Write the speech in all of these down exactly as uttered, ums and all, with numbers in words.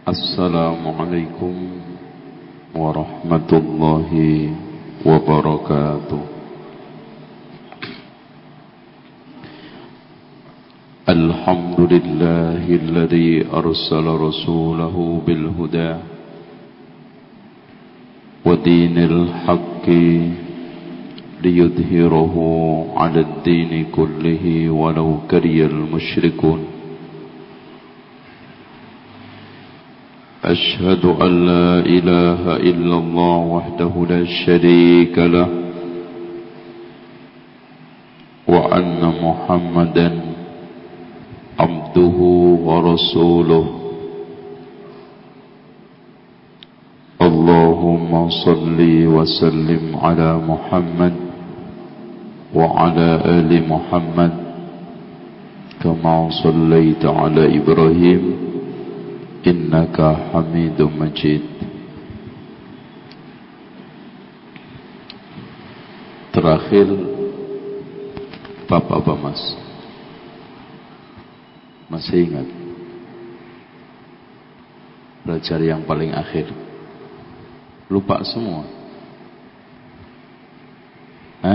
Assalamualaikum warahmatullahi wabarakatuh. Alhamdulillahilladzi arsala rasulahu bil huda wa dinil haqqi liyudhhirahu 'alad dini kullihi walau karihal musyrikun. أشهد أن لا إله إلا الله وحده لا شريك له وأن محمدا عبده ورسوله. اللهم صل وسلم على محمد وعلى آل محمد كما صليت على إبراهيم innaka hamidum majid. Terakhir Bapak apa Mas? Masih ingat? Belajar yang paling akhir. Lupa semua. Hah?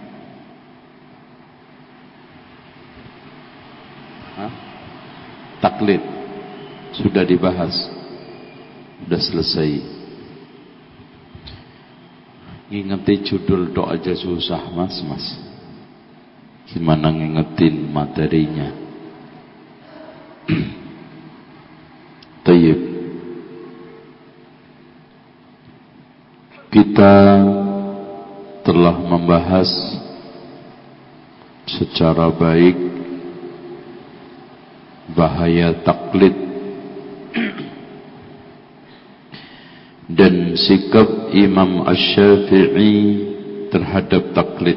Hah? Taklid sudah dibahas, sudah selesai. Ngingeti judul doa aja susah mas, mas. Gimana ngingetin materinya? Tayyib. Kita telah membahas secara baik bahaya taklid dan sikap Imam Asy-Syafi'i terhadap taklid.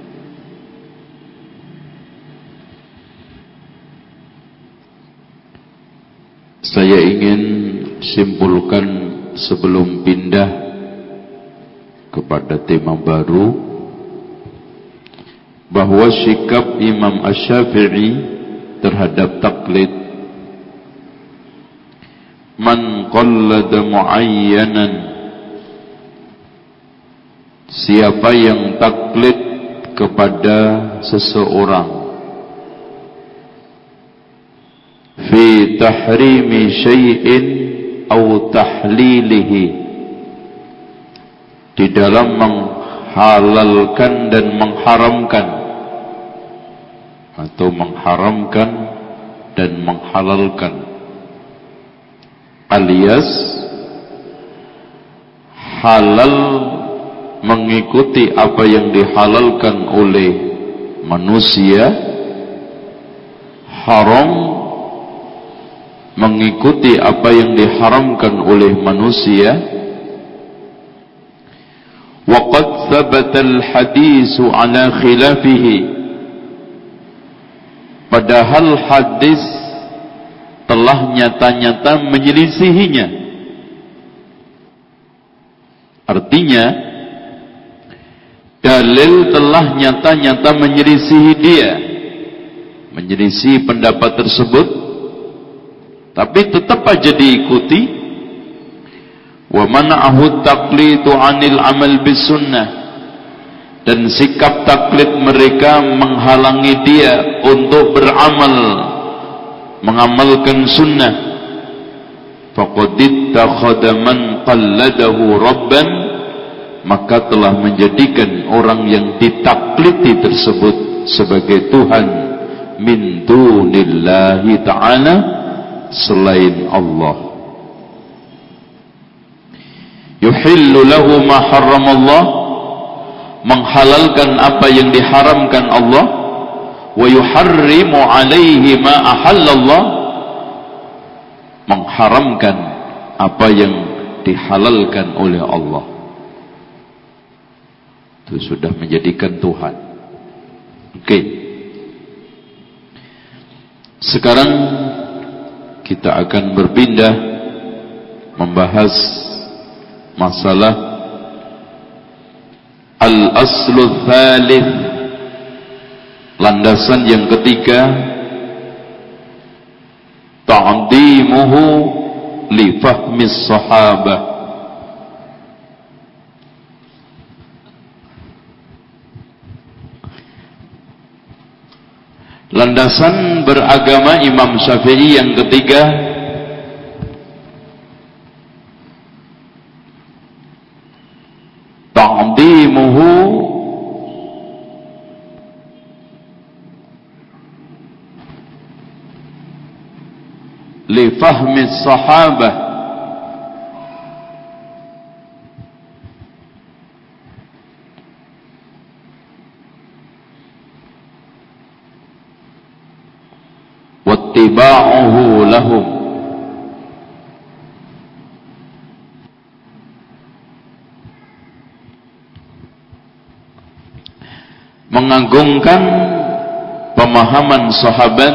Saya ingin simpulkan sebelum pindah kepada tema baru bahwa sikap Imam Asy-Syafi'i terhadap taklid, man qallada muayyanan, siapa yang taklid kepada seseorang fi tahrimi syai'in aw tahlilihi, di dalam menghalalkan dan mengharamkan, atau mengharamkan dan menghalalkan, alias halal mengikuti apa yang dihalalkan oleh manusia, haram mengikuti apa yang diharamkan oleh manusia. Waqad thabata al-hadisu ala khilafihi, padahal hadis telah nyata-nyata menyelisihinya. Artinya dalil telah nyata-nyata menyelisihi dia, menyelisihi pendapat tersebut, tapi tetap aja diikuti. Wa mana'ahu taqlidu 'anil amal bis sunnah, dan sikap taklid mereka menghalangi dia untuk beramal, mengamalkan sunnah. Faqad ittakhadha man qalladahu rabban, maka telah menjadikan orang yang ditaklidi tersebut sebagai Tuhan min dunillahi ta'ala, selain Allah. Yuhillu lahu ma harramallah, menghalalkan apa yang diharamkan Allah, wa yuharrimu alaihi ma ahallallah, mengharamkan apa yang dihalalkan oleh Allah. Itu sudah menjadikan Tuhan. Oke. Okay. Sekarang kita akan berpindah membahas masalah al-aslu tsalits, landasan yang ketiga, ta'dhimuhu li fahmis sahabah. Landasan beragama Imam Syafi'i yang ketiga, ta'zimuhu li fahmi sahabah. Wattiba'uhu lahum. Mengagungkan pemahaman sahabat,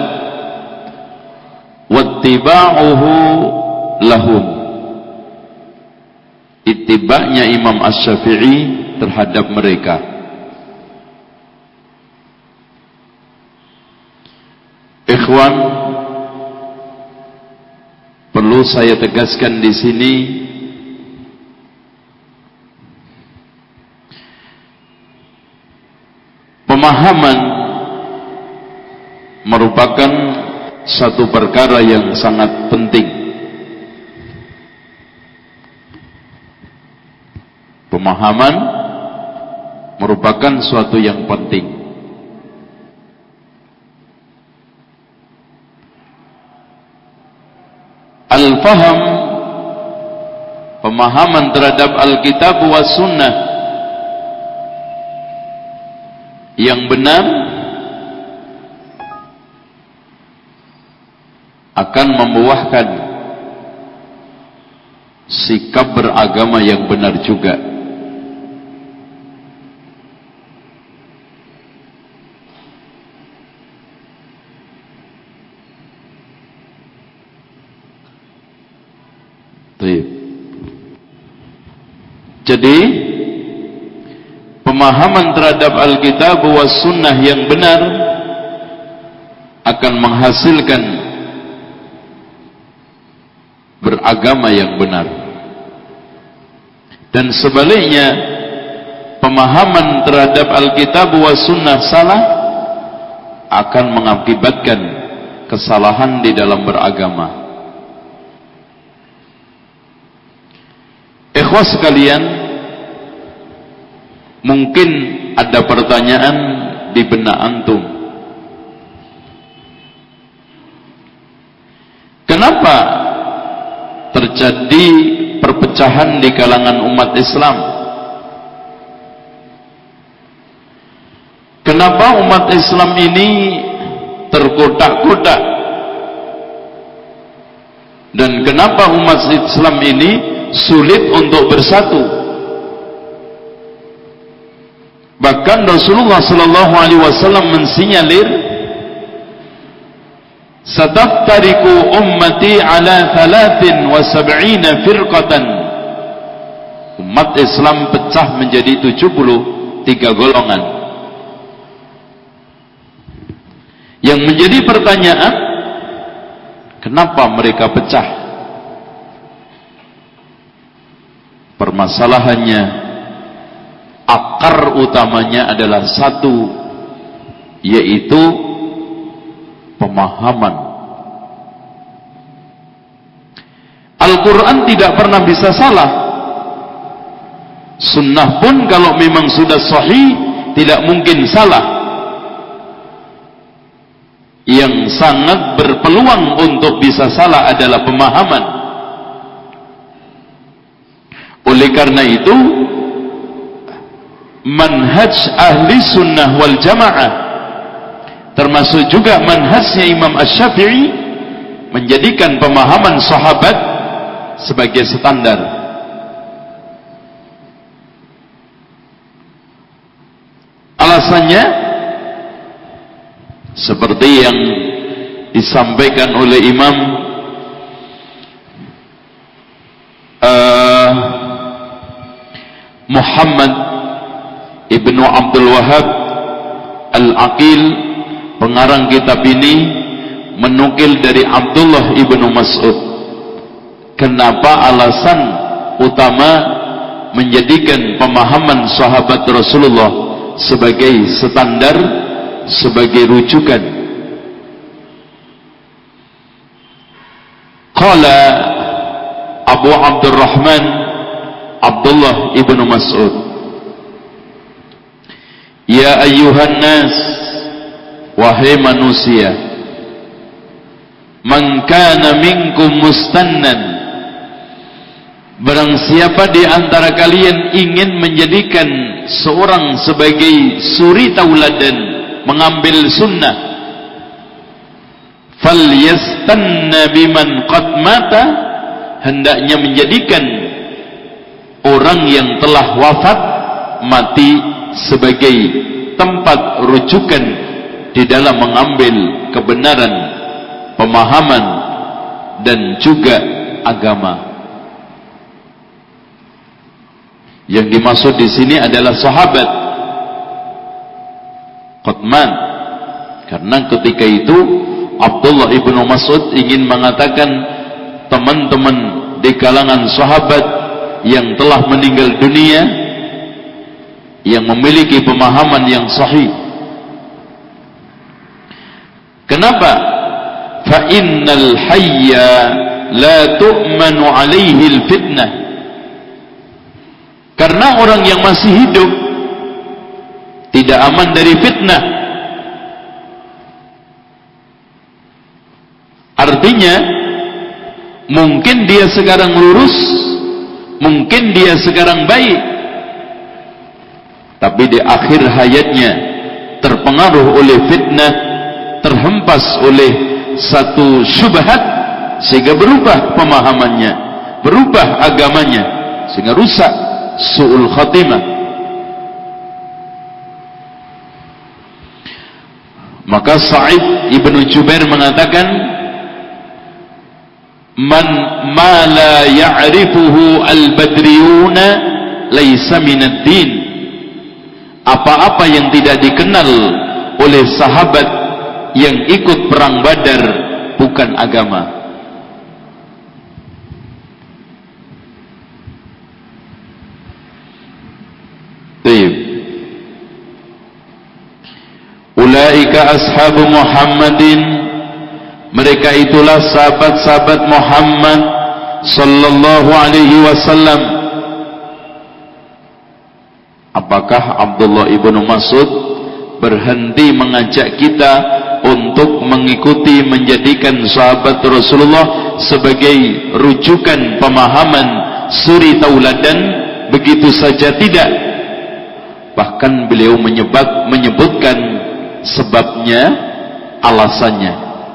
wattiba'uhu lahum, ittiba'nya Imam Asy-Syafi'i terhadap mereka. Ikhwan, perlu saya tegaskan di sini, pemahaman merupakan satu perkara yang sangat penting. Pemahaman merupakan suatu yang penting. Al-faham, pemahaman terhadap Alkitab wa Sunnah yang benar akan membuahkan sikap beragama yang benar juga. Jadi pemahaman terhadap Alkitab wa Sunnah yang benar akan menghasilkan beragama yang benar. Dan sebaliknya, pemahaman terhadap Alkitab wa Sunnah salah akan mengakibatkan kesalahan di dalam beragama. Ikhwas sekalian, mungkin ada pertanyaan di benak antum. Kenapa terjadi perpecahan di kalangan umat Islam? Kenapa umat Islam ini terkotak-kotak? Dan kenapa umat Islam ini sulit untuk bersatu? Bahkan Rasulullah sallallahu alaihi wasallam mensinyalir, sataftariku ummati ala thalathin wa sab'ina firqatan. Umat Islam pecah menjadi tujuh puluh tiga golongan. Yang menjadi pertanyaan, kenapa mereka pecah? Permasalahannya, akar utamanya adalah satu, yaitu pemahaman. Al-Quran tidak pernah bisa salah. Sunnah pun kalau memang sudah sahih tidak mungkin salah. Yang sangat berpeluang untuk bisa salah adalah pemahaman. Oleh karena itu, manhaj ahli sunnah wal jamaah, termasuk juga manhajnya Imam Asy-Syafi'i, menjadikan pemahaman sahabat sebagai standar. Alasannya seperti yang disampaikan oleh Imam uh, Muhammad Ibnu Abdul Wahhab Al-Aqil, pengarang kitab ini, menukil dari Abdullah Ibnu Mas'ud. kenapa alasan utama menjadikan pemahaman sahabat Rasulullah sebagai standar, sebagai rujukan. Qala Abu Abdurrahman Abdullah ibnu Mas'ud, ya ayyuhan nas, wahai manusia, man kana minkum mustannan, barang siapa di antara kalian ingin menjadikan seorang sebagai suri tauladan, mengambil sunnah, falyastanna biman qad mata, hendaknya menjadikan orang yang telah wafat, mati, sebagai tempat rujukan di dalam mengambil kebenaran, pemahaman, dan juga agama. Yang dimaksud di sini adalah sahabat Qatman, karena ketika itu Abdullah ibnu Mas'ud ingin mengatakan teman-teman di kalangan sahabat yang telah meninggal dunia, yang memiliki pemahaman yang sahih. Kenapa? Fa innal hayya la tu'manu alaihi al-fitnah. Karena orang yang masih hidup tidak aman dari fitnah. Artinya mungkin dia sekarang lurus, mungkin dia sekarang baik, tapi di akhir hayatnya terpengaruh oleh fitnah, terhempas oleh satu syubhat, sehingga berubah pemahamannya, berubah agamanya, sehingga rusak, su'ul khatimah. Maka Sa'id ibnu Jubair mengatakan, man ma la ya'rifuhu al-badriyuna laysa minad din. Apa-apa yang tidak dikenal oleh sahabat yang ikut perang Badar bukan agama. Baik. Ulaika ashabu Muhammadin, mereka itulah sahabat-sahabat Muhammad sallallahu alaihi wasallam. Apakah Abdullah ibnu Mas'ud berhenti mengajak kita untuk mengikuti, menjadikan sahabat Rasulullah sebagai rujukan pemahaman, suri tauladan begitu saja? Tidak. Bahkan beliau menyebut, menyebutkan sebabnya, alasannya.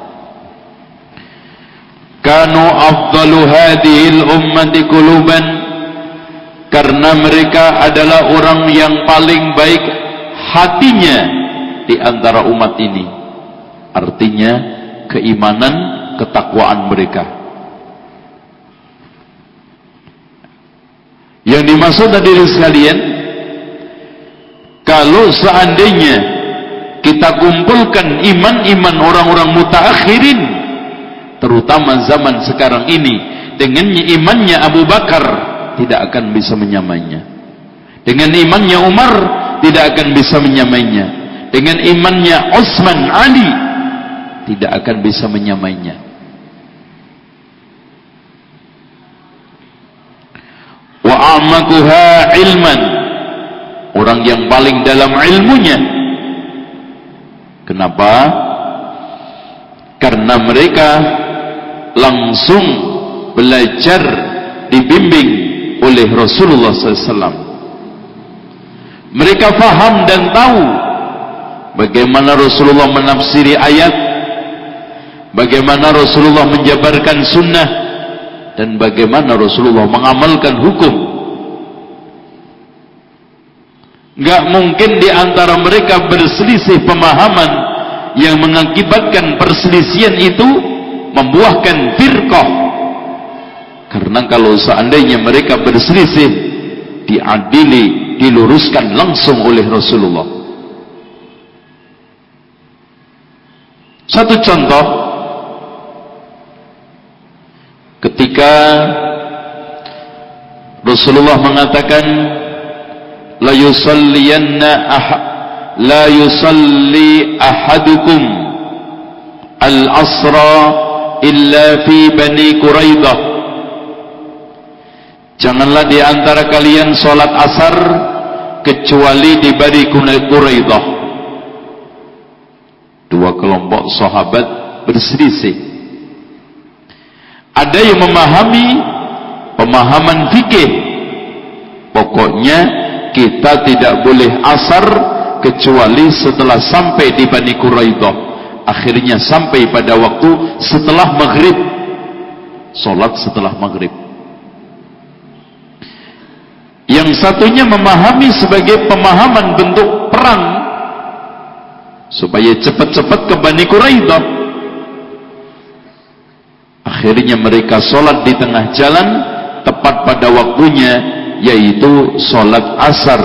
Kanu afdalu hadhil ummati quluban, karena mereka adalah orang yang paling baik hatinya di antara umat ini. Artinya keimanan, ketakwaan mereka. Yang dimaksud hadirin sekalian, kalau seandainya kita kumpulkan iman-iman orang-orang mutaakhirin, terutama zaman sekarang ini, dengan imannya Abu Bakar, tidak akan bisa menyamainya. Dengan imannya Umar, tidak akan bisa menyamainya. Dengan imannya Utsman, Ali, tidak akan bisa menyamainya. Wa a'maquha ilman, orang yang paling dalam ilmunya. Kenapa? Karena mereka langsung belajar, dibimbing oleh Rasulullah sallallahu alaihi wasallam. Mereka faham dan tahu bagaimana Rasulullah menafsiri ayat, bagaimana Rasulullah menjabarkan sunnah, dan bagaimana Rasulullah mengamalkan hukum. Gak mungkin di antara mereka berselisih pemahaman yang mengakibatkan perselisihan itu membuahkan firqah. Karena kalau seandainya mereka berselisih, diadili, diluruskan langsung oleh Rasulullah. Satu contoh, ketika Rasulullah mengatakan la yusalliyanna ahad la yusalli ahadukum al-asra illa fi Bani Quraidah, janganlah di antara kalian salat asar kecuali di Bani Quraidah. Dua kelompok sahabat berselisih. Ada yang memahami pemahaman fikih, pokoknya kita tidak boleh asar kecuali setelah sampai di Bani Quraidah. Akhirnya sampai pada waktu setelah maghrib, sholat setelah maghrib. Yang satunya memahami sebagai pemahaman bentuk perang, supaya cepat-cepat ke Bani Quraidah. Akhirnya mereka sholat di tengah jalan tepat pada waktunya, yaitu sholat asar.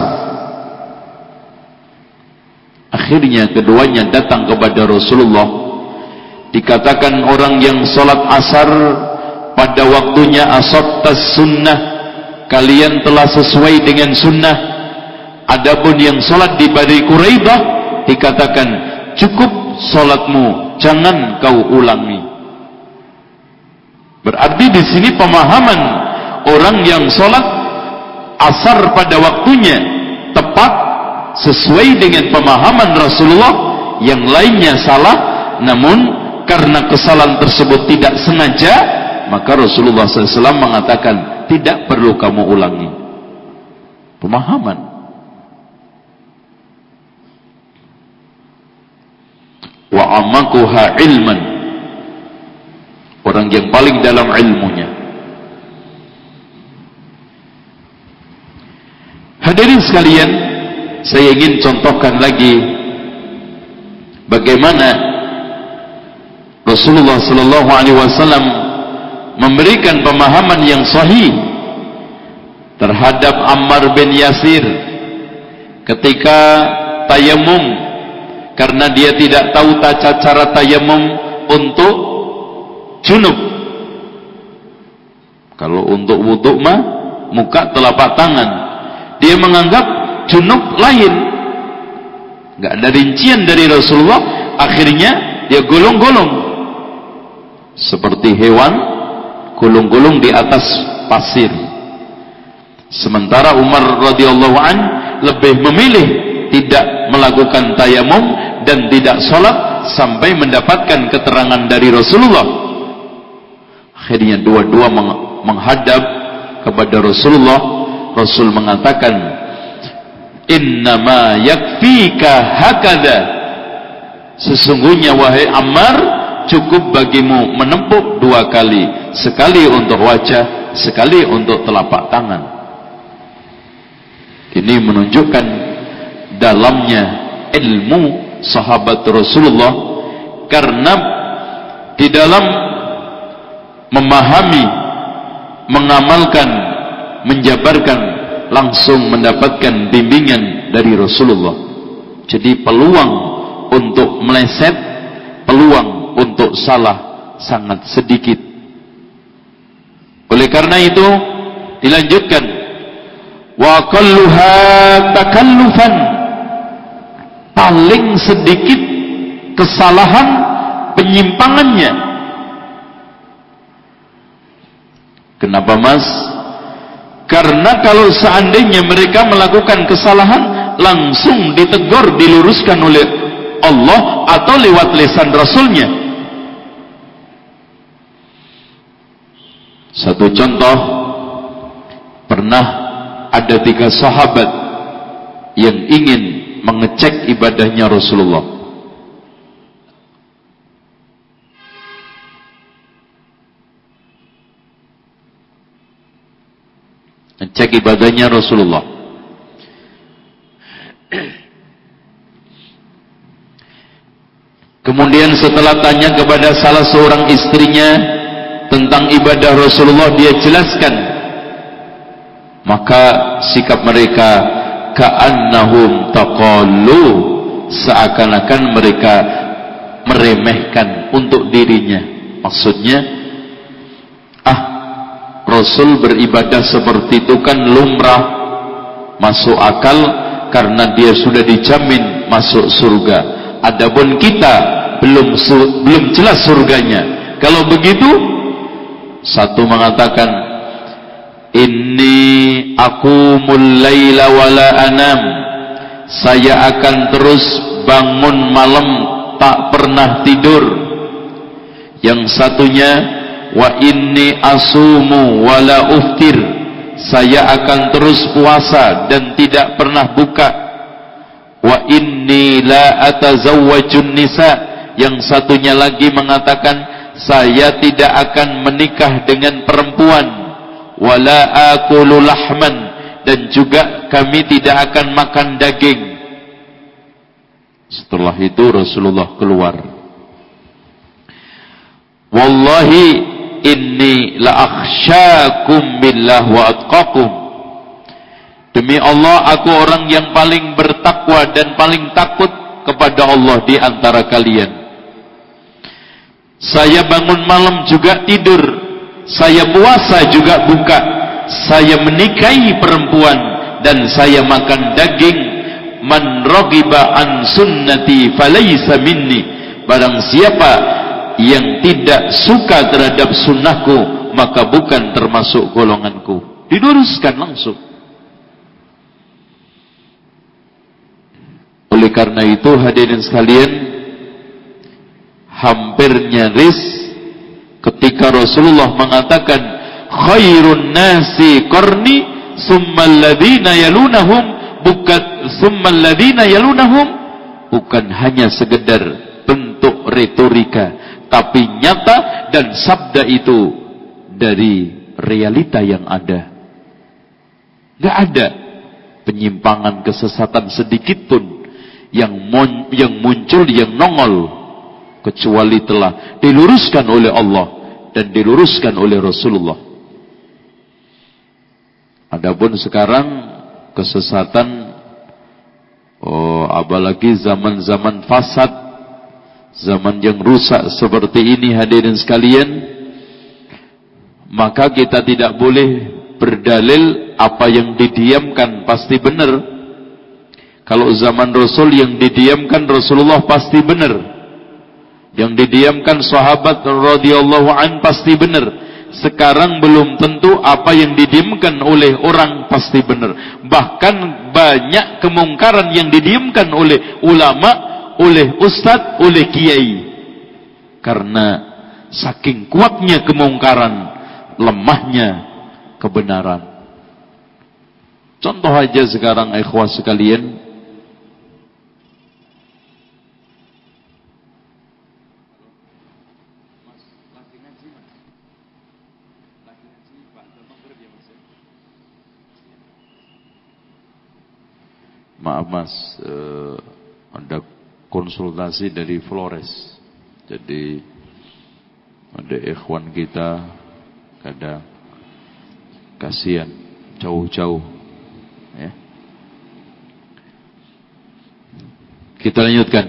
Akhirnya keduanya datang kepada Rasulullah. Dikatakan orang yang sholat asar pada waktunya asabtas sunnah, kalian telah sesuai dengan sunnah. Adapun yang sholat di Bani Quraidah, dikatakan cukup sholatmu, jangan kau ulangi. Berarti di sini pemahaman orang yang sholat asar pada waktunya tepat sesuai dengan pemahaman Rasulullah, yang lainnya salah. Namun karena kesalahan tersebut tidak sengaja, maka Rasulullah shallallahu alaihi wasallam mengatakan tidak perlu kamu ulangi. Pemahaman. Wa amakuha ilman, orang yang paling dalam ilmunya. Hadirin sekalian, saya ingin contohkan lagi bagaimana Rasulullah sallallahu alaihi wasallam memberikan pemahaman yang sahih terhadap Ammar bin Yasir ketika tayamum, karena dia tidak tahu tata cara tayamum untuk junub. Kalau untuk wudhu mah muka telapak tangan, dia menganggap junub lain, nggak ada rincian dari Rasulullah. Akhirnya dia golong-golong seperti hewan, golong-golong di atas pasir. Sementara Umar radhiyallahu an lebih memilih tidak melakukan tayamum dan tidak sholat sampai mendapatkan keterangan dari Rasulullah. Akhirnya dua-dua menghadap kepada Rasulullah. Rasul mengatakan, innama yakfika hakadha, sesungguhnya wahai Ammar, cukup bagimu menempuk dua kali, sekali untuk wajah, sekali untuk telapak tangan. Ini menunjukkan dalamnya ilmu sahabat Rasulullah, karena di dalam memahami, mengamalkan, menjabarkan, langsung mendapatkan bimbingan dari Rasulullah. Jadi peluang untuk meleset, peluang untuk salah sangat sedikit. Oleh karena itu dilanjutkan, wa qalluha takallufan, paling sedikit kesalahan penyimpangannya. Kenapa mas? Karena kalau seandainya mereka melakukan kesalahan, langsung ditegur, diluruskan oleh Allah atau lewat lisan Rasulnya. Satu contoh, pernah ada tiga sahabat yang ingin mengecek ibadahnya Rasulullah. Ngecek ibadahnya Rasulullah. Kemudian setelah tanya kepada salah seorang istrinya tentang ibadah Rasulullah, dia jelaskan. Maka sikap mereka ka'annahum taqallu, seakan-akan mereka meremehkan untuk dirinya. Maksudnya, ah Rasul beribadah seperti itu kan lumrah, masuk akal karena dia sudah dijamin masuk surga. Adapun kita belum belum jelas surganya. Kalau begitu, satu mengatakan, inni aqumul laila wala anam, saya akan terus bangun malam tak pernah tidur. Yang satunya, wa inni asumu wala uftir, saya akan terus puasa dan tidak pernah buka. Wa inni la atazawwajun nisa, yang satunya lagi mengatakan, saya tidak akan menikah dengan perempuan. Wala akulu lahman, dan juga kami tidak akan makan daging. Setelah itu Rasulullah keluar. Wallahi inni la akhsyakum billah wa atqakum, demi Allah aku orang yang paling bertakwa dan paling takut kepada Allah di antara kalian. Saya bangun malam juga tidur, saya puasa juga buka, saya menikahi perempuan dan saya makan daging. Man raghiba an sunnati falaysa minni, barang siapa yang tidak suka terhadap sunnahku maka bukan termasuk golonganku. Diluruskan langsung. Oleh karena itu hadirin sekalian, hampir nyaris ketika Rasulullah mengatakan khairun nasi qarni summal ladzina yalunahum, bukan summal ladzina yalunahum, bukan hanya sekedar bentuk retorika, tapi nyata dan sabda itu dari realita yang ada. Gak ada penyimpangan, kesesatan sedikit pun yang mon, yang muncul, yang nongol, kecuali telah diluruskan oleh Allah dan diluruskan oleh Rasulullah. Adapun sekarang kesesatan, oh apalagi zaman-zaman fasad, zaman yang rusak seperti ini hadirin sekalian, maka kita tidak boleh berdalil apa yang didiamkan pasti benar. Kalau zaman Rasul yang didiamkan Rasulullah pasti benar, yang didiamkan sahabat radhiyallahu an pasti benar. Sekarang belum tentu apa yang didiamkan oleh orang pasti benar. Bahkan banyak kemungkaran yang didiamkan oleh ulama, oleh ustadz, oleh kiai. Karena saking kuatnya kemungkaran, lemahnya kebenaran. Contoh aja sekarang ikhwah sekalian, maaf mas, uh, ada konsultasi dari Flores. Jadi ada ikhwan kita kadang kasihan jauh-jauh ya. Kita lanjutkan.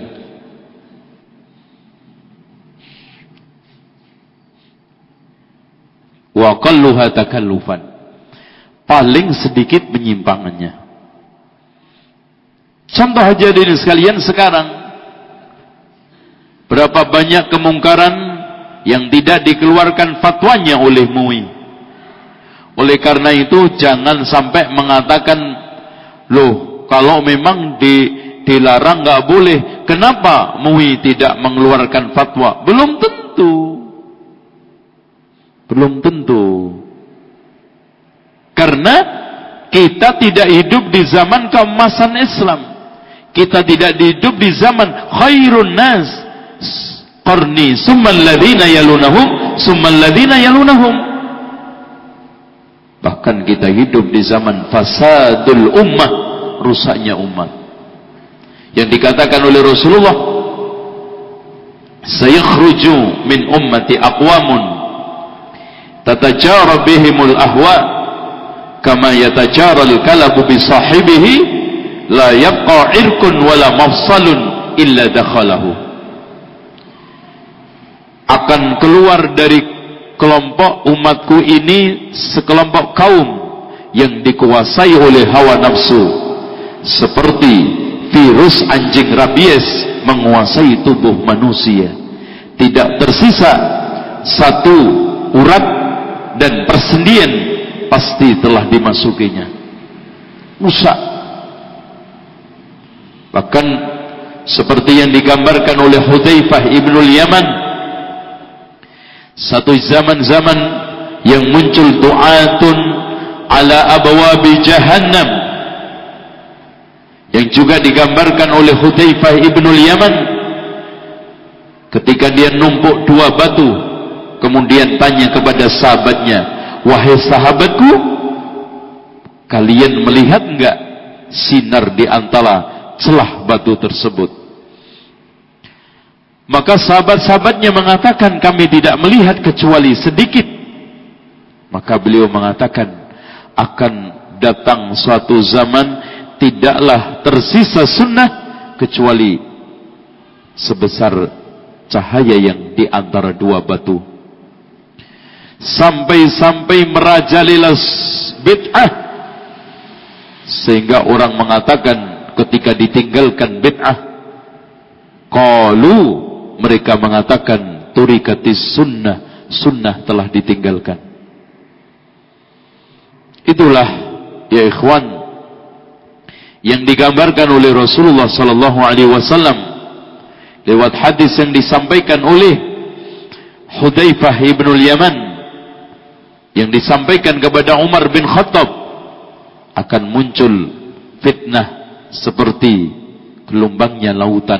Wa qalluha takallufan, paling sedikit penyimpangannya. Contoh aja diri sekalian sekarang, berapa banyak kemungkaran yang tidak dikeluarkan fatwanya oleh M U I. Oleh karena itu jangan sampai mengatakan, loh kalau memang di, dilarang nggak boleh, kenapa M U I tidak mengeluarkan fatwa? Belum tentu, belum tentu. Karena kita tidak hidup di zaman keemasan Islam. Kita tidak hidup di zaman khairun nas qarni summal ladzina yalunahum summal ladzina yalunahum. Bahkan kita hidup di zaman fasadul ummah, rusaknya umat. Yang dikatakan oleh Rasulullah, sayakhruju min ummati aqwamun tatajara bihimul ahwa kama yatajara al-kalabu bi sahibihi la yabqa irkun wala mafsalun illa dakhalahu. Akan keluar dari kelompok umatku ini sekelompok kaum yang dikuasai oleh hawa nafsu, seperti virus anjing rabies menguasai tubuh manusia. Tidak tersisa satu urat dan persendian pasti telah dimasukinya. Rusak. Bahkan seperti yang digambarkan oleh Hudzaifah ibnul Yaman, satu zaman-zaman yang muncul du'atun ala abwabi jahannam, yang juga digambarkan oleh Hudzaifah ibnul Yaman ketika dia numpuk dua batu, kemudian tanya kepada sahabatnya, wahai sahabatku, kalian melihat enggak sinar di antara celah batu tersebut? Maka sahabat-sahabatnya mengatakan, kami tidak melihat kecuali sedikit. Maka beliau mengatakan, akan datang suatu zaman tidaklah tersisa sunnah kecuali sebesar cahaya yang di antara dua batu. Sampai-sampai merajalela bid'ah, sehingga orang mengatakan ketika ditinggalkan bid'ah, qalu, mereka mengatakan turikatis sunnah, sunnah telah ditinggalkan. Itulah ya ikhwan yang digambarkan oleh Rasulullah sallallahu alaihi wasallam lewat hadis yang disampaikan oleh Hudzaifah ibnul Yaman, yang disampaikan kepada Umar bin Khattab, akan muncul fitnah seperti gelombangnya lautan.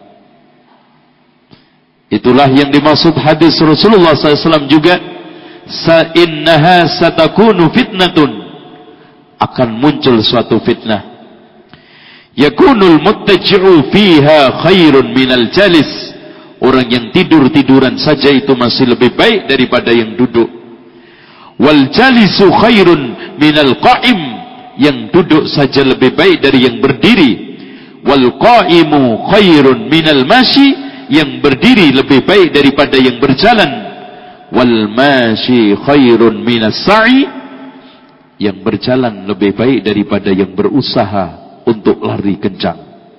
Itulah yang dimaksud hadis Rasulullah sallallahu alaihi wasallam juga, sa'innaha satakunu fitnatun, akan muncul suatu fitnah, yakunul muttaji'u fiha khairun minal jalis, orang yang tidur-tiduran saja itu masih lebih baik daripada yang duduk. Wal jalisu khairun minal qa'im, yang duduk saja lebih baik dari yang berdiri. Wal qa'imu khairun minal mashi, yang berdiri lebih baik daripada yang berjalan. Wal mashi khairun minas sa'i, yang berjalan lebih baik daripada yang berusaha untuk lari kencang.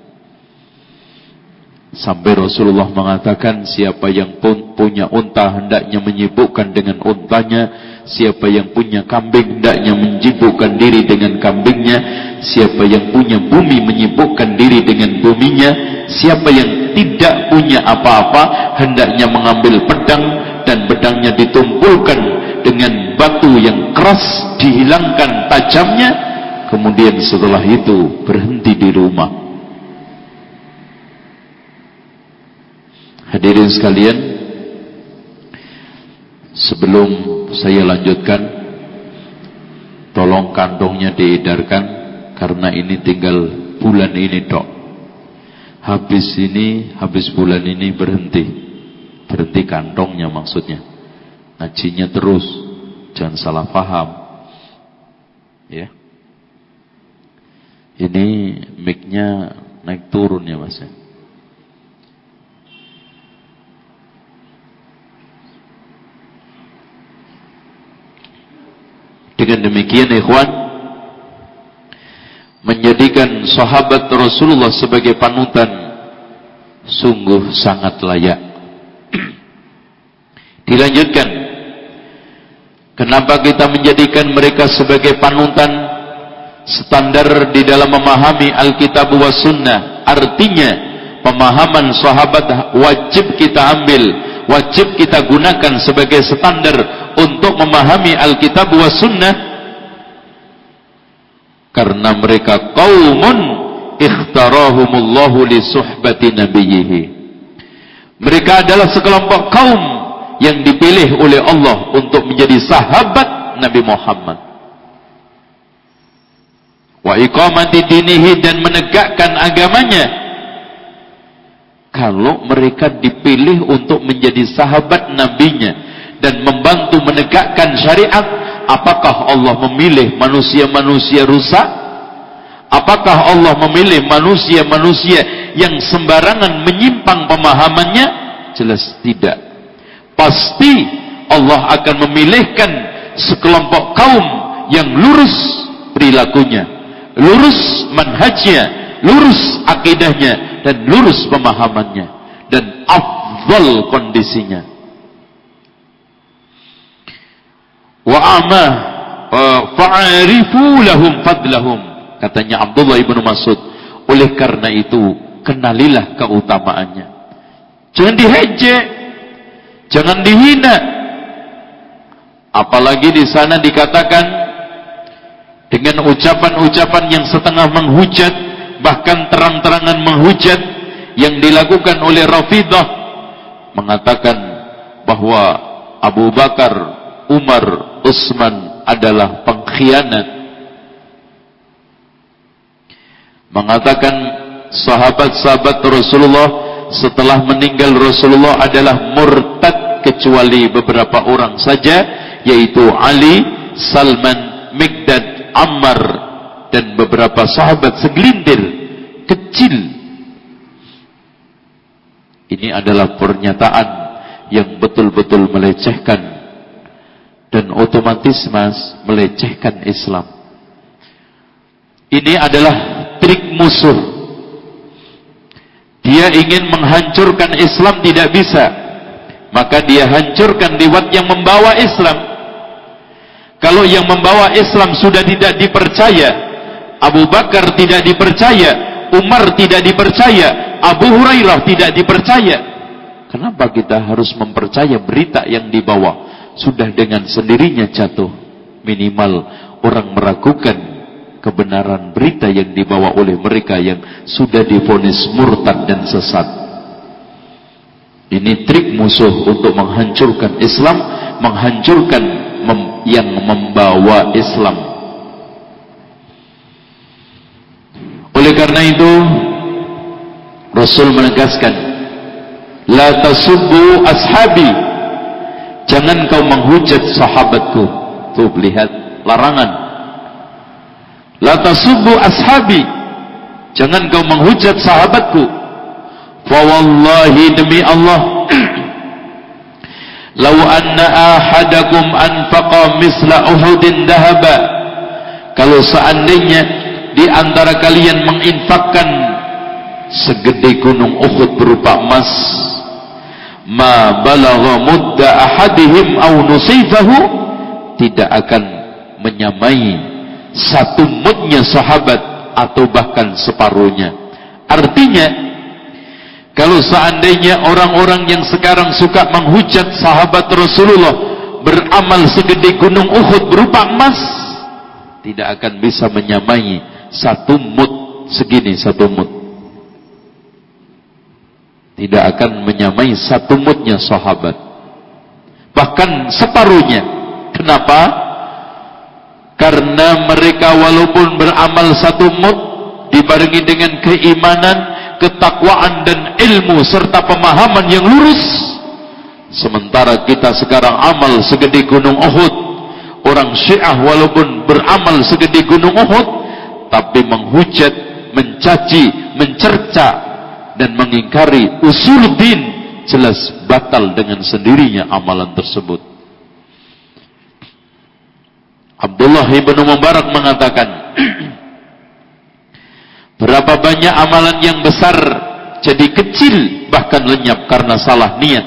Sampai Rasulullah mengatakan, siapa yang pun punya unta hendaknya menyibukkan dengan untanya, siapa yang punya kambing hendaknya menyibukkan diri dengan kambingnya, siapa yang punya bumi menyibukkan diri dengan buminya, siapa yang tidak punya apa-apa hendaknya mengambil pedang dan pedangnya ditumpulkan dengan batu yang keras, dihilangkan tajamnya, kemudian setelah itu berhenti di rumah. Hadirin sekalian, sebelum saya lanjutkan, tolong kantongnya diedarkan, karena ini tinggal bulan ini dok. Habis ini, habis bulan ini berhenti, berhenti kantongnya maksudnya. Ngajinya terus, jangan salah paham. Ya, ini mic-nya naik turun ya mas. Dengan demikian ikhwan, menjadikan sahabat Rasulullah sebagai panutan sungguh sangat layak. Dilanjutkan, kenapa kita menjadikan mereka sebagai panutan? Standar di dalam memahami Alkitab wa Sunnah, artinya pemahaman sahabat wajib kita ambil, wajib kita gunakan sebagai standar untuk memahami Alkitab wa Sunnah, karena mereka qaumun ikhtarahumullahu li suhbati nabiyhi. Mereka adalah sekelompok kaum yang dipilih oleh Allah untuk menjadi sahabat Nabi Muhammad. Wa iqamati dinihi, dan menegakkan agamanya. Kalau mereka dipilih untuk menjadi sahabat nabinya dan membantu menegakkan syariat, apakah Allah memilih manusia-manusia rusak? Apakah Allah memilih manusia-manusia yang sembarangan menyimpang pemahamannya? Jelas tidak. Pasti Allah akan memilihkan sekelompok kaum yang lurus perilakunya, lurus manhajnya, lurus akidahnya, dan lurus pemahamannya, dan afdal kondisinya. Wa ama fa'arifu lahum fadlahum, katanya Abdullah ibnu Mas'ud, oleh karena itu kenalilah keutamaannya. Jangan dihejek, jangan dihina. Apalagi di sana dikatakan dengan ucapan-ucapan yang setengah menghujat, bahkan terang-terangan menghujat, yang dilakukan oleh Rafidah, mengatakan bahwa Abu Bakar, Umar, Utsman adalah pengkhianat. Mengatakan sahabat-sahabat Rasulullah setelah meninggal Rasulullah adalah murtad kecuali beberapa orang saja, yaitu Ali, Salman, Mikdad, Ammar, dan beberapa sahabat segelintir kecil. Ini adalah pernyataan yang betul-betul melecehkan, dan otomatis mas melecehkan Islam. Ini adalah trik musuh. Dia ingin menghancurkan Islam, tidak bisa, maka dia hancurkan lewat yang membawa Islam. Kalau yang membawa Islam sudah tidak dipercaya, Abu Bakar tidak dipercaya, Umar tidak dipercaya, Abu Hurairah tidak dipercaya, kenapa kita harus mempercaya berita yang dibawa? Sudah dengan sendirinya jatuh. Minimal orang meragukan kebenaran berita yang dibawa oleh mereka yang sudah divonis murtad dan sesat. Ini trik musuh untuk menghancurkan Islam, menghancurkan mem yang membawa Islam. Oleh karena itu Rasul menegaskan, la tasubbu ashabi, jangan kau menghujat sahabatku. Tuh lihat larangan. La tasubbu ashabi, jangan kau menghujat sahabatku. Fa wallahi, demi Allah, lau anna ahadakum anfaqa misla Uhudin dahaba, kalau seandainya di antara kalian menginfakkan segede gunung Uhud berupa emas, ma balagha mudda ahadihim aw nusifahu, tidak akan menyamai satu mudnya sahabat atau bahkan separuhnya. Artinya, kalau seandainya orang-orang yang sekarang suka menghujat sahabat Rasulullah beramal segede gunung Uhud berupa emas, tidak akan bisa menyamai satu mud segini, satu mud. Tidak akan menyamai satu mudnya sahabat, bahkan separuhnya. Kenapa? Karena mereka walaupun beramal satu mud dibarengi dengan keimanan, ketakwaan, dan ilmu serta pemahaman yang lurus, sementara kita sekarang amal segede gunung Uhud. Orang Syiah walaupun beramal segede gunung Uhud, tapi menghujat, mencaci, mencerca, dan mengingkari usuluddin, jelas batal dengan sendirinya amalan tersebut. Abdullah ibnu Mubarak mengatakan, berapa banyak amalan yang besar jadi kecil, bahkan lenyap karena salah niat.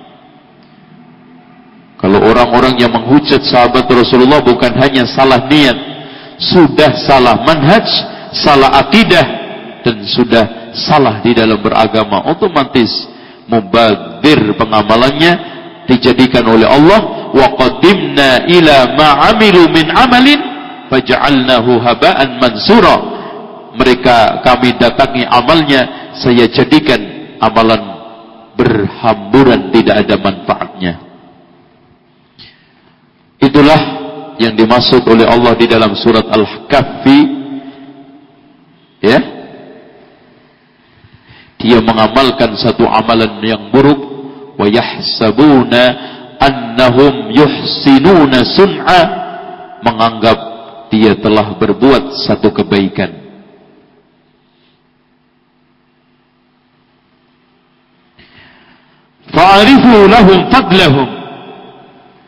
Kalau orang-orang yang menghujat sahabat Rasulullah bukan hanya salah niat, sudah salah manhaj, salah akidah, dan sudah salah di dalam beragama, otomatis mubadir pengamalannya dijadikan oleh Allah, wa qadimna ila ma amilu min amalin faja'alnahu haba'an mansura. Mereka kami datangi amalnya, saya jadikan amalan berhamburan, tidak ada manfaatnya. Itulah yang dimaksud oleh Allah di dalam surat Al-Kahfi, ya. Dia mengamalkan satu amalan yang buruk, wa yahsabuna annahum yuhsinuna sun'a, menganggap dia telah berbuat satu kebaikan. Fa'arifu lahum fadlahum,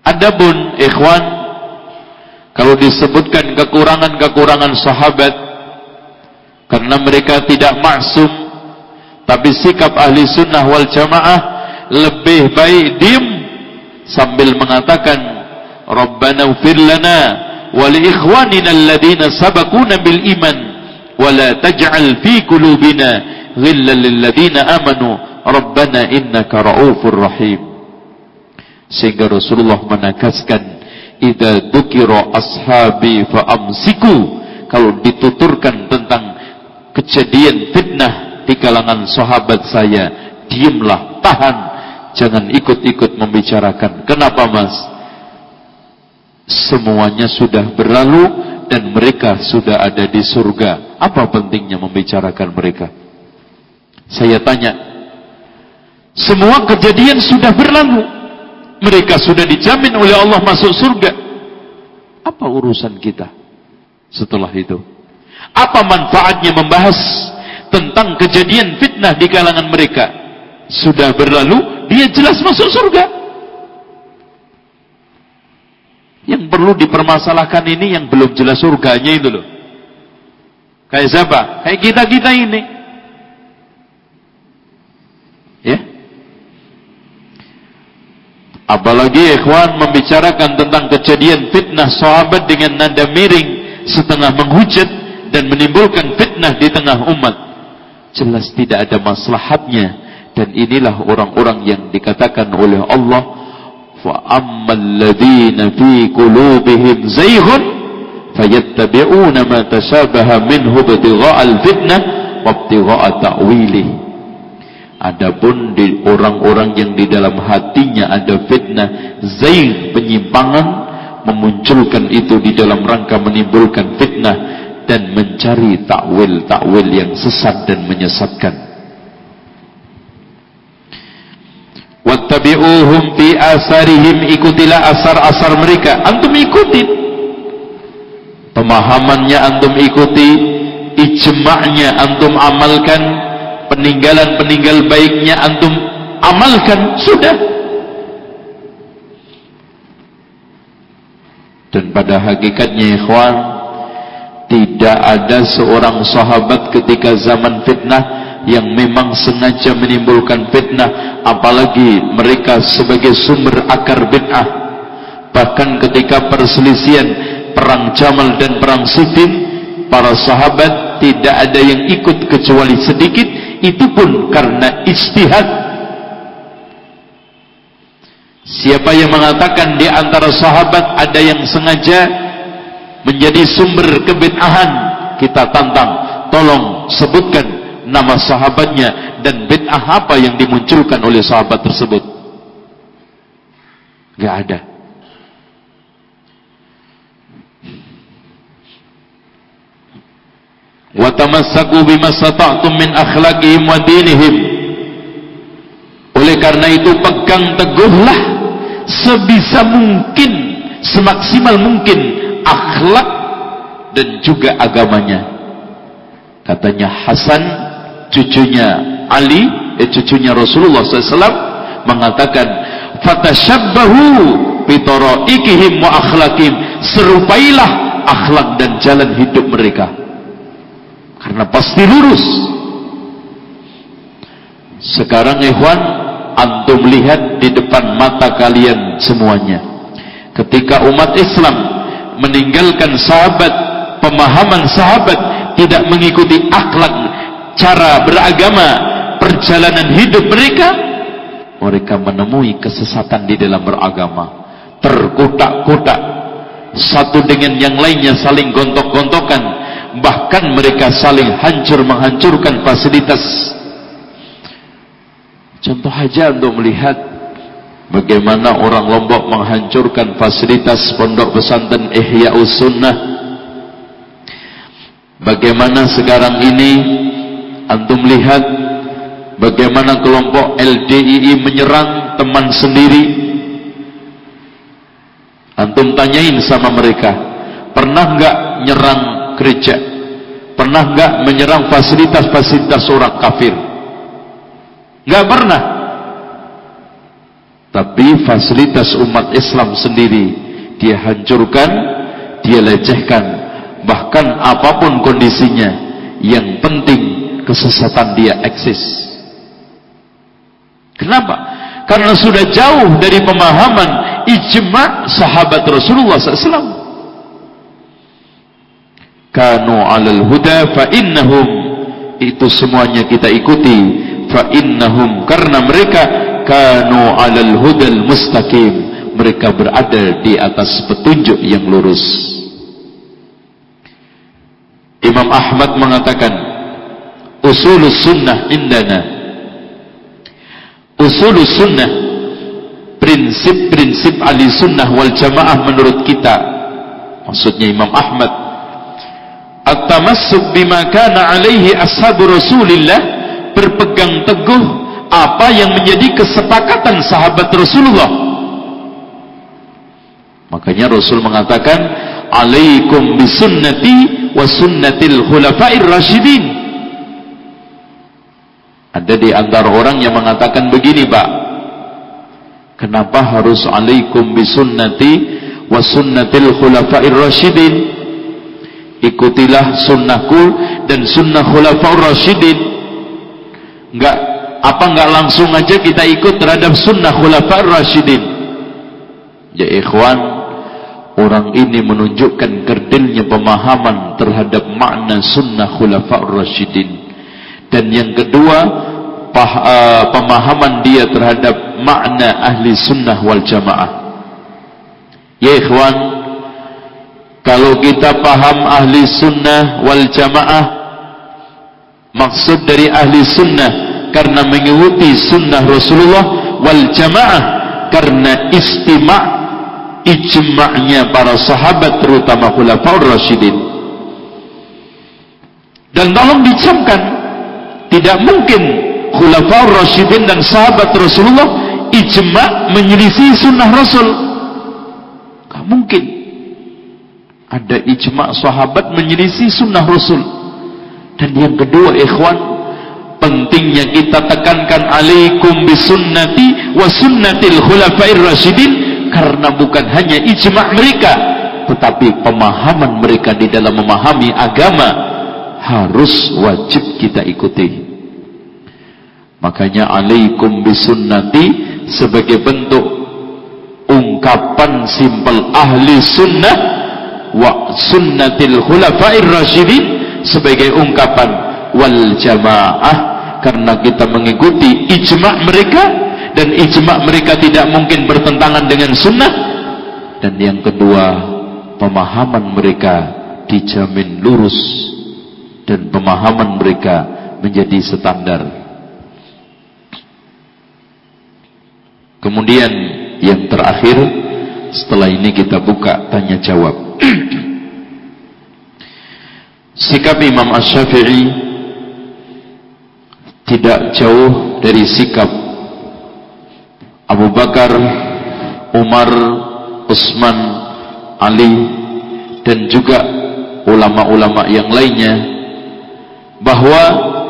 Adapun ikhwan, kalau disebutkan kekurangan-kekurangan sahabat, karena mereka tidak maksum, tapi sikap ahli sunnah wal jamaah lebih baik diam sambil mengatakan Rabbana ighfir lana wa li ikhwanina alladhina sabaquna bil iman wa la taj'al fi qulubina ghillan lil ladzina amanu Rabbana innaka ra'ufur rahim. Sehingga Rasulullah menegaskan idza dzukira ashabi fa amsiku, kalau dituturkan tentang kejadian fitnah di kalangan sahabat saya, diamlah, tahan, jangan ikut-ikut membicarakan. Kenapa mas? Semuanya sudah berlalu dan mereka sudah ada di surga. Apa pentingnya membicarakan mereka? Saya tanya, semua kejadian sudah berlalu, mereka sudah dijamin oleh Allah masuk surga. Apa urusan kita setelah itu? Apa manfaatnya membahas tentang kejadian fitnah di kalangan mereka? Sudah berlalu, dia jelas masuk surga. Yang perlu dipermasalahkan ini yang belum jelas surganya itu loh. Kayak siapa? Kayak kita-kita ini. Ya. Apalagi ikhwan membicarakan tentang kejadian fitnah sahabat dengan nada miring, setengah menghujat dan menimbulkan fitnah di tengah umat. Jelas tidak ada maslahatnya. Dan inilah orang-orang yang dikatakan oleh Allah, fa ammal ladzina fi qulubihim zayghun fayattabi'una ma tashabaha minhu ibtigha'al fitnah wa ibtigha'a ta'wilih. Adapun di orang-orang yang di dalam hatinya ada fitnah, zaygh, penyimpangan, memunculkan itu di dalam rangka menimbulkan fitnah dan mencari takwil-takwil yang sesat dan menyesatkan. Wattabi'uhum fi asarihim, ikutilah asar-asar mereka. Antum ikuti pemahamannya, antum ikuti ijma'nya, antum amalkan, peninggalan-peninggal baiknya antum amalkan, sudah. Dan pada hakikatnya ikhwan, tidak ada seorang sahabat ketika zaman fitnah yang memang sengaja menimbulkan fitnah, apalagi mereka sebagai sumber akar bid'ah. Bahkan ketika perselisihan perang Jamal dan perang Siffin, para sahabat tidak ada yang ikut kecuali sedikit, itu pun karena ijtihad. Siapa yang mengatakan di antara sahabat ada yang sengaja menjadi sumber kebid'ahan, kita tantang, tolong sebutkan nama sahabatnya dan bid'ah apa yang dimunculkan oleh sahabat tersebut. Gak ada. Wa tamassaku bima stata'tum min akhlaqihim wa dinihim. Oleh karena itu pegang teguhlah sebisa mungkin, semaksimal mungkin akhlak dan juga agamanya. Katanya Hasan, cucunya Ali, eh, cucunya Rasulullah shallallahu alaihi wasallam, mengatakan fatashabbahu bitaraikihim wa akhlaqihim, serupailah akhlak dan jalan hidup mereka, karena pasti lurus. Sekarang ikhwan, antum lihat di depan mata kalian semuanya, ketika umat Islam meninggalkan sahabat, pemahaman sahabat, tidak mengikuti akhlak, cara beragama, perjalanan hidup mereka, mereka menemui kesesatan di dalam beragama, terkotak-kotak, satu dengan yang lainnya saling gontok-gontokan, bahkan mereka saling hancur menghancurkan fasilitas. Contoh aja untuk melihat bagaimana orang Lombok menghancurkan fasilitas pondok pesantren Ihya'us Sunnah. Bagaimana sekarang ini antum lihat bagaimana kelompok L D I I menyerang teman sendiri. Antum tanyain sama mereka, pernah enggak nyerang gereja? Pernah enggak menyerang fasilitas-fasilitas orang kafir? Enggak pernah. Tetapi fasilitas umat Islam sendiri dia hancurkan, dia lecehkan. Bahkan apapun kondisinya, yang penting kesesatan dia eksis. Kenapa? Karena sudah jauh dari pemahaman ijma' sahabat Rasulullah sallallahu alaihi wasallam. Kanu 'alal huda fa innahum, itu semuanya kita ikuti. Fa innahum, karena mereka kanu 'alal hudal mustaqim, mereka berada di atas petunjuk yang lurus. Imam Ahmad mengatakan, usulus sunnah indana, usulus sunnah, prinsip-prinsip ahli sunnah wal jamaah menurut kita, maksudnya Imam Ahmad, at-tamassuk bima kana alaihi ashabu Rasulillah, berpegang teguh apa yang menjadi kesepakatan sahabat Rasulullah. Makanya Rasul mengatakan, alaikum bisunnati wa sunnatil khulafair rasyidin. Ada di antara orang yang mengatakan begini, Pak, kenapa harus alaikum bisunnati wa sunnatil khulafair rasyidin? Ikutilah sunnahku dan sunnah khulafaur rasyidin. Enggak, apa enggak langsung aja kita ikut terhadap sunnah khulafaur rasyidin? Ya ikhwan, orang ini menunjukkan kerdilnya pemahaman terhadap makna sunnah khulafaur rasyidin. Dan yang kedua, pah, uh, pemahaman dia terhadap makna ahli sunnah wal jamaah. Ya ikhwan, kalau kita paham ahli sunnah wal jamaah, maksud dari ahli sunnah karena mengikuti sunnah Rasulullah, wal jamaah karena istima' ijma'nya para sahabat terutama khulafaur rasyidin. Dan tolong dicamkan, tidak mungkin khulafaur rasyidin dan sahabat Rasulullah ijma' menyelisih sunnah Rasul. Gak mungkin ada ijma' sahabat menyelisih sunnah Rasul. Dan yang kedua ikhwan, pentingnya kita tekankan alaikum bisunnati wa sunnatil khulafair rasyidin, karena bukan hanya ijma' mereka, tetapi pemahaman mereka di dalam memahami agama harus wajib kita ikuti. Makanya alaikum bisunnati sebagai bentuk ungkapan simpel ahli sunnah wa sunnatil khulafair rasyidin sebagai ungkapan wal jamaah, karena kita mengikuti ijma' mereka, dan ijma' mereka tidak mungkin bertentangan dengan sunnah. Dan yang kedua, pemahaman mereka dijamin lurus dan pemahaman mereka menjadi standar. Kemudian yang terakhir, setelah ini kita buka tanya jawab. Sikap Imam Asy-Syafi'i tidak jauh dari sikap Abu Bakar, Umar, Utsman, Ali, dan juga ulama-ulama yang lainnya, bahwa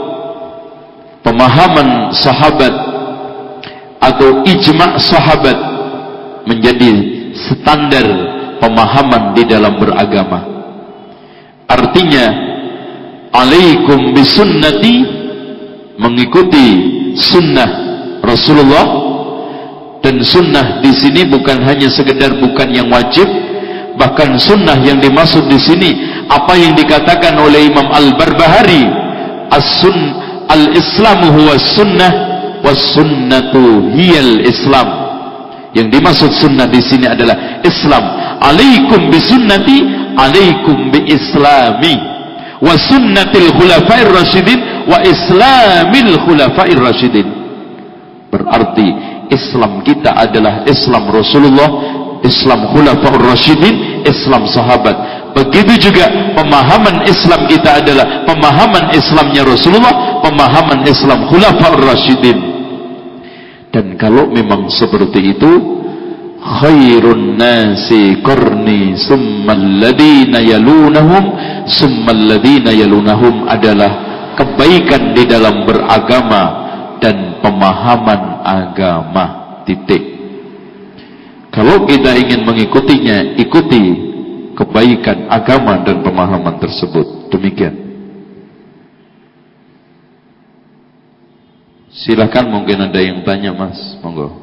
pemahaman sahabat atau ijma' sahabat menjadi standar pemahaman di dalam beragama. Artinya, alaikum bisunnati, mengikuti sunnah Rasulullah. Dan sunnah di sini bukan hanya sekedar bukan yang wajib, bahkan sunnah yang dimaksud di sini apa yang dikatakan oleh Imam Al-Barbahari, as-sun al-islamu huwa sunnah was sunnatu hiyal islam. Yang dimaksud sunnah di sini adalah Islam. Alaikum bisunnati, alaikum bi islami wa sunnatil khulafair rasyidin wa islamil khulafair rasyidin. Berarti Islam kita adalah Islam Rasulullah, Islam khulafaur rasyidin, Islam sahabat. Begitu juga pemahaman Islam kita adalah pemahaman Islamnya Rasulullah, pemahaman Islam khulafaur rasyidin. Dan kalau memang seperti itu, khairun nasi qarni summal ladina yalunahum summal ladina yalunahum adalah kebaikan di dalam beragama dan pemahaman agama. Titik. Kalau kita ingin mengikutinya, ikuti kebaikan agama dan pemahaman tersebut. Demikian. Silakan, mungkin ada yang tanya, Mas. Monggo.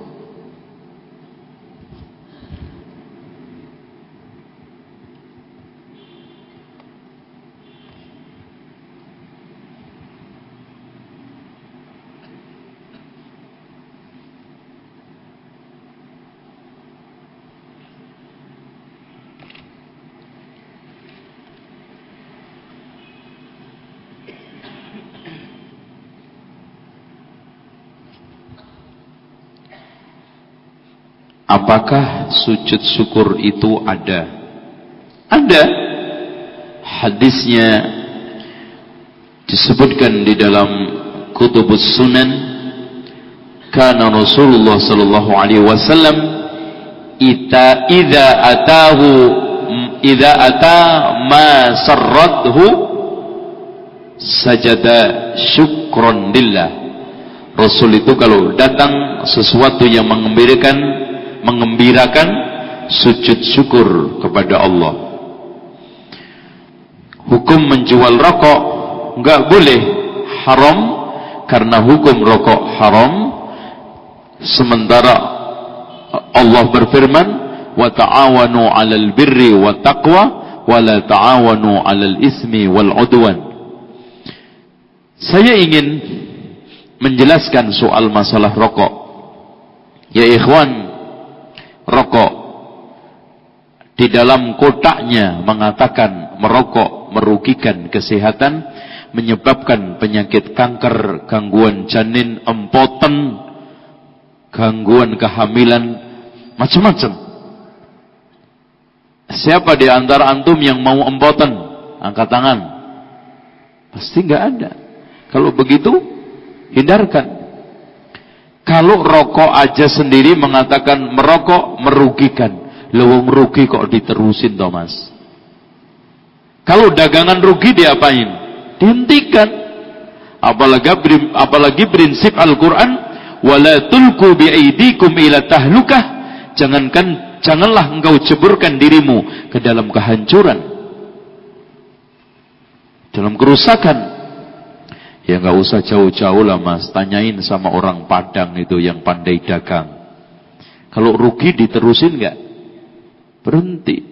Apakah sujud syukur itu ada? Ada. Hadisnya disebutkan di dalam Kutubus Sunan. Kana Rasulullah sallallahu alaihi wasallam ita idza atahu idza ata ma sarradhu sajada syukran lillah. Rasul itu kalau datang sesuatu yang mengembirakan mengembirakan, sujud syukur kepada Allah. Hukum menjual rokok enggak boleh, haram, karena hukum rokok haram. Sementara Allah berfirman, wa ta'awanu 'alal birri wat taqwa wa la ta'awanu 'alal ismi wal 'udwan. Saya ingin menjelaskan soal masalah rokok. Ya ikhwan, rokok di dalam kotaknya mengatakan merokok merugikan kesehatan, menyebabkan penyakit kanker, gangguan janin, empoten, gangguan kehamilan, macam-macam. Siapa di antara antum yang mau empoten? Angkat tangan. Pasti nggak ada. Kalau begitu, hindarkan. Kalau rokok aja sendiri mengatakan merokok merugikan, lewong rugi kok diterusin toh Mas? Kalau dagangan rugi diapain? Dihentikan. Apalagi apalagi prinsip Al-Qur'an, wala tulqu biaidikum ila tahlukah. Jangankan janganlah engkau ceburkan dirimu ke dalam kehancuran, dalam kerusakan. Ya nggak usah jauh-jauh lah Mas, tanyain sama orang Padang itu yang pandai dagang. Kalau rugi diterusin nggak? Berhenti.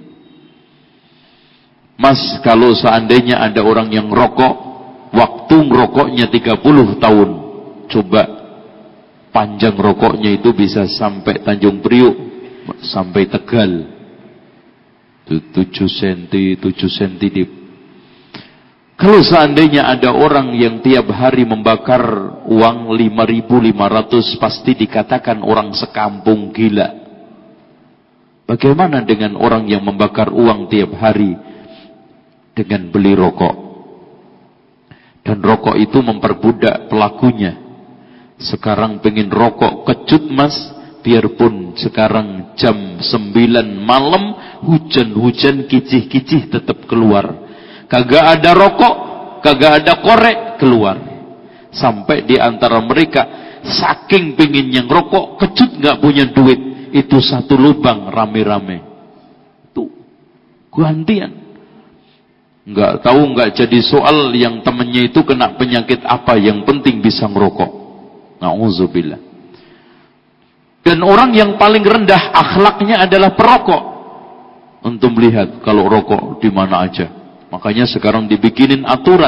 Mas, kalau seandainya ada orang yang rokok, waktu ngerokoknya tiga puluh tahun, coba panjang rokoknya itu bisa sampai Tanjung Priuk, sampai Tegal, tujuh sentimeter, tujuh sentimeter. Kalau seandainya ada orang yang tiap hari membakar uang lima ribu lima ratus, pasti dikatakan orang sekampung gila. Bagaimana dengan orang yang membakar uang tiap hari dengan beli rokok? Dan rokok itu memperbudak pelakunya. Sekarang pengen rokok kecut Mas, biarpun sekarang jam sembilan malam, hujan-hujan, kicih-kicih tetap keluar. Kagak ada rokok, kagak ada korek, keluar. Sampai di antara mereka saking pengennya ngerokok, kecut nggak punya duit, itu satu lubang rame-rame. Tuh gantian. Nggak tahu, nggak jadi soal yang temennya itu kena penyakit apa, yang penting bisa ngerokok. Nauzubillah. Dan orang yang paling rendah akhlaknya adalah perokok. Untuk melihat kalau rokok di mana aja. Makanya sekarang dibikinin aturan.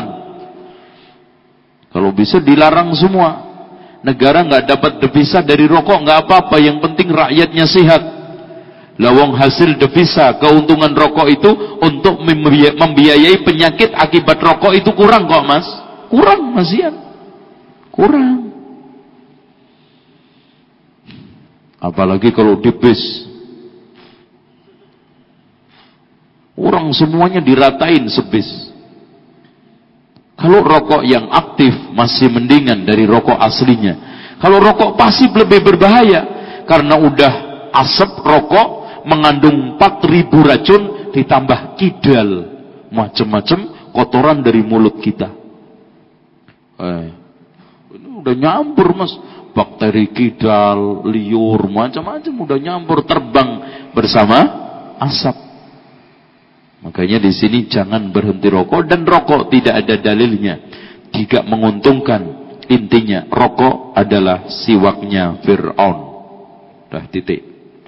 Kalau bisa dilarang semua. Negara nggak dapat devisa dari rokok, nggak apa-apa. Yang penting rakyatnya sehat. Lawang hasil devisa keuntungan rokok itu untuk membiayai penyakit akibat rokok itu kurang kok Mas. Kurang Masian. Kurang. Apalagi kalau di bis. Orang semuanya diratain sebis. Kalau rokok yang aktif masih mendingan dari rokok aslinya. Kalau rokok pasif lebih berbahaya. Karena udah asap rokok mengandung empat ribu racun, ditambah kidal. Macam-macam kotoran dari mulut kita. Eh, ini udah nyampur Mas. bakteri kidal, liur, macam-macam udah nyampur terbang bersama asap. Makanya di sini jangan berhenti rokok, dan rokok tidak ada dalilnya, tidak menguntungkan. Intinya rokok adalah siwaknya Fir'aun. Dah titik.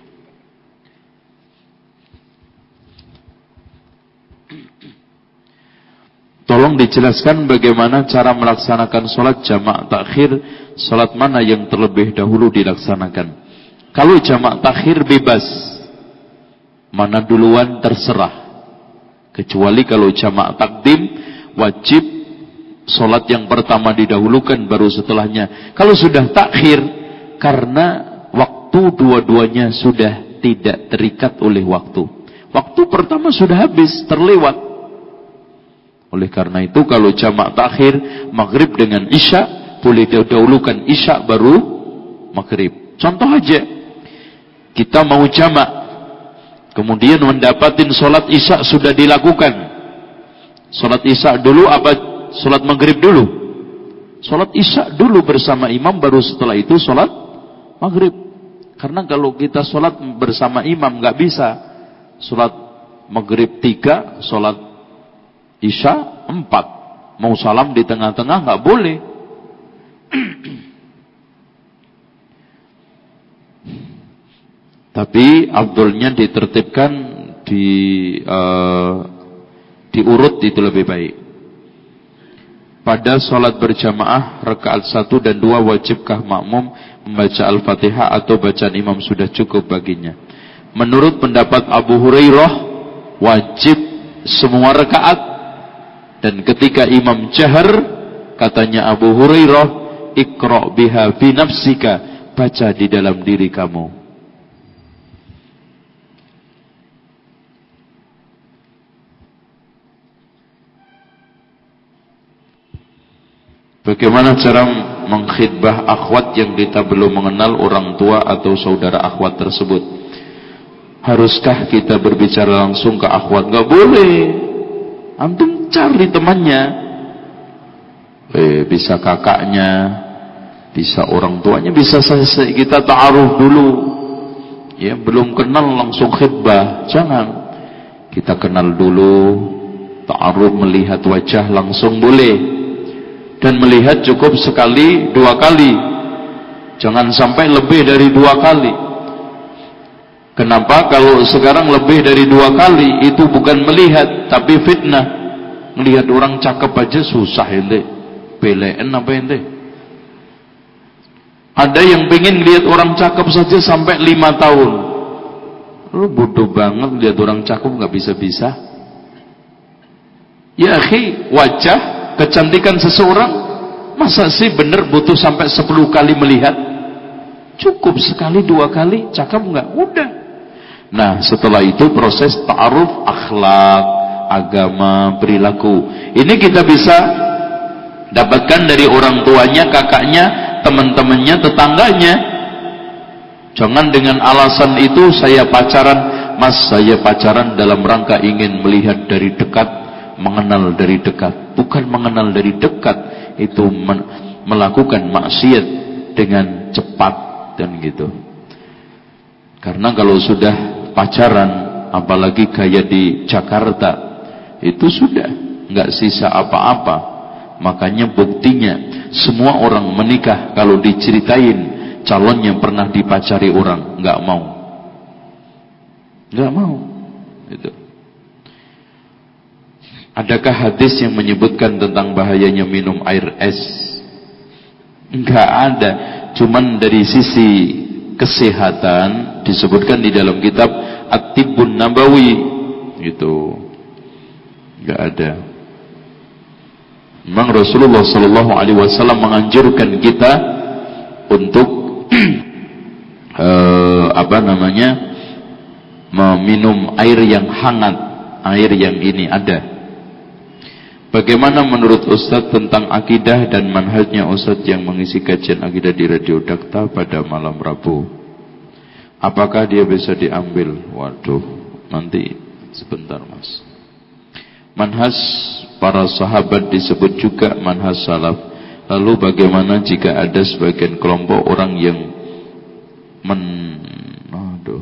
Tolong dijelaskan bagaimana cara melaksanakan sholat jamak takhir, sholat mana yang terlebih dahulu dilaksanakan. Kalau jamak takhir bebas, mana duluan terserah. Kecuali kalau jamak takdim, wajib sholat yang pertama didahulukan baru setelahnya. Kalau sudah takhir, karena waktu dua-duanya sudah tidak terikat oleh waktu. Waktu pertama sudah habis, terlewat. Oleh karena itu kalau jamak takhir maghrib dengan isya, boleh didahulukan isya baru maghrib. Contoh aja, kita mau jamak, kemudian mendapatin sholat isya sudah dilakukan. Sholat isya dulu apa sholat maghrib dulu? Sholat isya dulu bersama imam, baru setelah itu sholat maghrib. Karena kalau kita sholat bersama imam nggak bisa. Sholat maghrib tiga, sholat isya empat, mau salam di tengah-tengah nggak boleh. Tapi afdolnya ditertibkan di uh, diurut, itu lebih baik. Pada sholat berjamaah rakaat satu dan dua, wajibkah makmum membaca Al-Fatihah atau bacaan imam sudah cukup baginya? Menurut pendapat Abu Hurairah, wajib semua rakaat. Dan ketika imam jahar, katanya Abu Hurairah, Iqra' biha fi nafsika, baca di dalam diri kamu. Bagaimana cara mengkhidbah akhwat yang kita belum mengenal orang tua atau saudara akhwat tersebut? Haruskah kita berbicara langsung ke akhwat? Gak boleh. Antum cari temannya, eh, bisa kakaknya, bisa orang tuanya, bisa kita ta'aruf dulu. Ya, belum kenal langsung khidbah, jangan. Kita kenal dulu, ta'aruf, melihat wajah langsung boleh. Dan melihat cukup sekali, dua kali. Jangan sampai lebih dari dua kali. Kenapa? Kalau sekarang lebih dari dua kali, itu bukan melihat, tapi fitnah. Melihat orang cakep aja susah ente. Belen apa ente? Ada yang pengen lihat orang cakep saja sampai lima tahun. Lu bodoh banget lihat orang cakep nggak bisa-bisa. Ya akhi, wajah, kecantikan seseorang, masa sih bener butuh sampai sepuluh kali melihat? Cukup sekali, dua kali, cakep nggak? Udah. Nah, setelah itu proses ta'aruf, akhlak, agama, perilaku. Ini kita bisa dapatkan dari orang tuanya, kakaknya, teman-temannya, tetangganya. Jangan dengan alasan itu saya pacaran, mas saya pacaran dalam rangka ingin melihat dari dekat, mengenal dari dekat. Bukan mengenal dari dekat, itu men- melakukan maksiat dengan cepat dan gitu. Karena kalau sudah pacaran, apalagi gaya di Jakarta, itu sudah nggak sisa apa-apa. Makanya buktinya semua orang menikah kalau diceritain calonnya pernah dipacari orang, nggak mau, nggak mau. Itu. Adakah hadis yang menyebutkan tentang bahayanya minum air es? Nggak ada. Cuman dari sisi kesehatan disebutkan di dalam kitab At-Tibbun Nabawi, gitu. Enggak ada. Memang Rasulullah Shallallahu Alaihi Wasallam menganjurkan kita untuk uh, apa namanya meminum air yang hangat, air yang ini ada. Bagaimana menurut Ustadz tentang akidah dan manhajnya Ustadz yang mengisi kajian akidah di Radio Dakta pada malam Rabu? Apakah dia bisa diambil? Waduh, nanti sebentar mas. Manhaj para sahabat disebut juga manhaj salaf. Lalu bagaimana jika ada sebagian kelompok orang yang men aduh.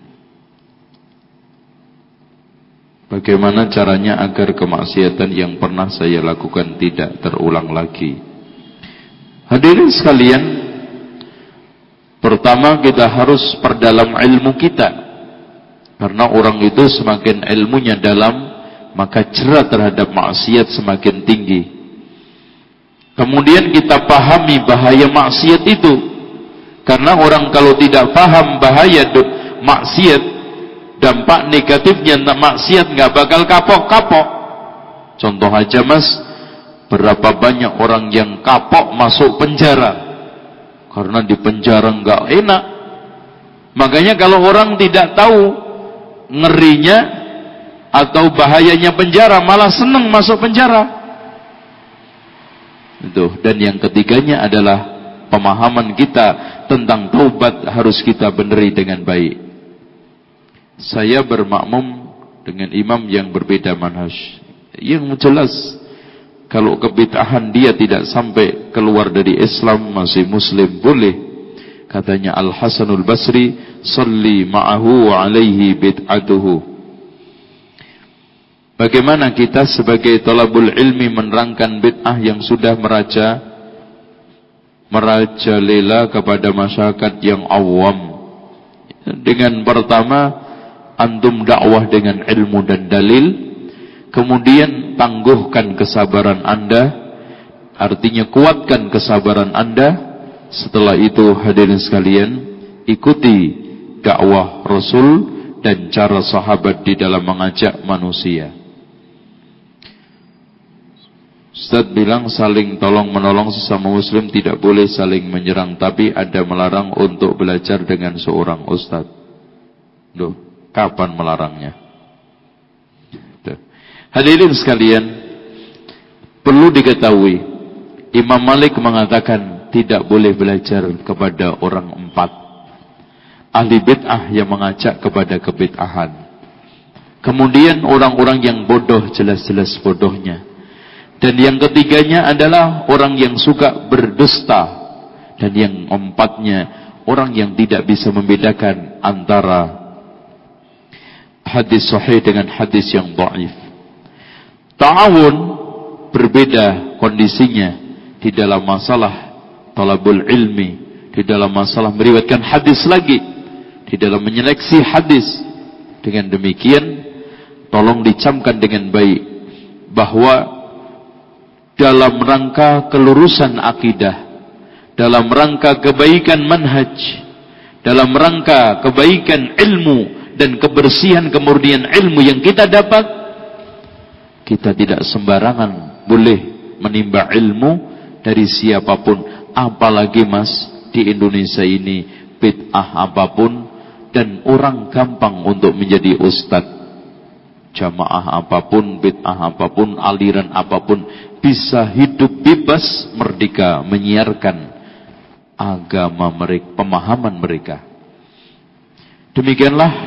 Bagaimana caranya agar kemaksiatan yang pernah saya lakukan tidak terulang lagi? Hadirin sekalian, pertama kita harus perdalam ilmu kita. Karena orang itu semakin ilmunya dalam, maka cerah terhadap maksiat semakin tinggi. Kemudian kita pahami bahaya maksiat itu. Karena orang kalau tidak paham bahaya maksiat, dampak negatifnya maksiat nggak bakal kapok-kapok. Contoh aja mas, berapa banyak orang yang kapok masuk penjara karena di penjara nggak enak. Makanya kalau orang tidak tahu ngerinya atau bahayanya penjara, malah senang masuk penjara. Itu. Dan yang ketiganya adalah pemahaman kita tentang taubat harus kita beneri dengan baik. Saya bermakmum dengan imam yang berbeda manhaj. Yang jelas, kalau kebid'ahan dia tidak sampai keluar dari Islam, masih muslim, boleh. Katanya Al-Hasanul Basri, salli ma'ahu wa alaihi bid'atuhu. Bagaimana kita sebagai talabul ilmi menerangkan bid'ah yang sudah meraja merajalela kepada masyarakat yang awam? Dengan pertama, antum dakwah dengan ilmu dan dalil. Kemudian tangguhkan kesabaran anda, artinya kuatkan kesabaran anda. Setelah itu hadirin sekalian, ikuti dakwah Rasul dan cara sahabat di dalam mengajak manusia. Ustaz bilang saling tolong menolong sesama muslim tidak boleh saling menyerang, tapi ada melarang untuk belajar dengan seorang ustaz. Duh, kapan melarangnya? Duh. Hadirin sekalian, perlu diketahui, Imam Malik mengatakan tidak boleh belajar kepada orang empat. Ahli bid'ah yang mengajak kepada kebid'ahan. Kemudian orang-orang yang bodoh, jelas-jelas bodohnya. Dan yang ketiganya adalah orang yang suka berdusta. Dan yang empatnya, orang yang tidak bisa membedakan antara hadis sahih dengan hadis yang dhaif. Ta'awun berbeda kondisinya di dalam masalah talabul ilmi, di dalam masalah meriwayatkan hadis lagi, di dalam menyeleksi hadis. Dengan demikian, tolong dicamkan dengan baik bahwa dalam rangka kelurusan akidah, dalam rangka kebaikan manhaj, dalam rangka kebaikan ilmu dan kebersihan kemurnian ilmu yang kita dapat, kita tidak sembarangan boleh menimba ilmu dari siapapun. Apalagi mas, di Indonesia ini bid'ah apapun dan orang gampang untuk menjadi ustadz. Jamaah apapun, bid'ah apapun, aliran apapun, bisa hidup bebas, merdeka menyiarkan agama mereka, pemahaman mereka. Demikianlah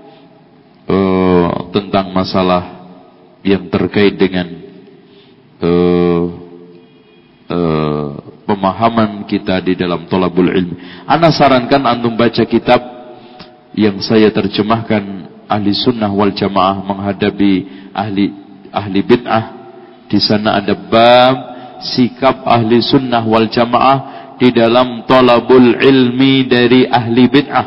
uh, tentang masalah yang terkait dengan uh, uh, pemahaman kita di dalam thalabul ilmi. Ana sarankan antum baca kitab yang saya terjemahkan, Ahli Sunnah wal Jamaah menghadapi ahli ahli bid'ah. Di sana ada bab sikap ahli sunnah wal jamaah di dalam thalabul ilmi dari ahli bid'ah.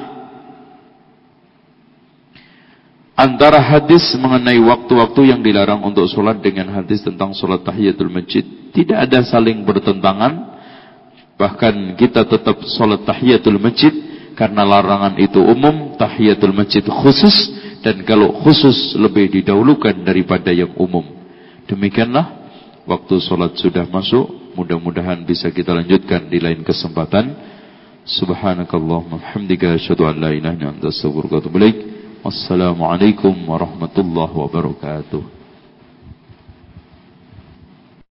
Antara hadis mengenai waktu-waktu yang dilarang untuk sholat dengan hadis tentang sholat tahiyatul masjid, tidak ada saling bertentangan. Bahkan kita tetap sholat tahiyatul masjid karena larangan itu umum, tahiyatul masjid khusus, dan kalau khusus lebih didahulukan daripada yang umum. Demikianlah, waktu sholat sudah masuk. Mudah-mudahan bisa kita lanjutkan di lain kesempatan. Subhanakallahumma hamdika asyhadu an la ilaha illa anta astaghfiruka wa atubu ilaik. Wassalamualaikum warahmatullahi wabarakatuh.